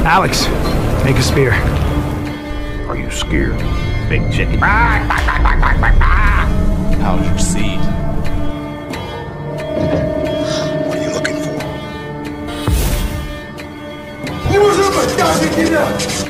Alex, make a spear. Are you scared, big chicken? How's your seed? What are you looking for? He was up, guys, get out!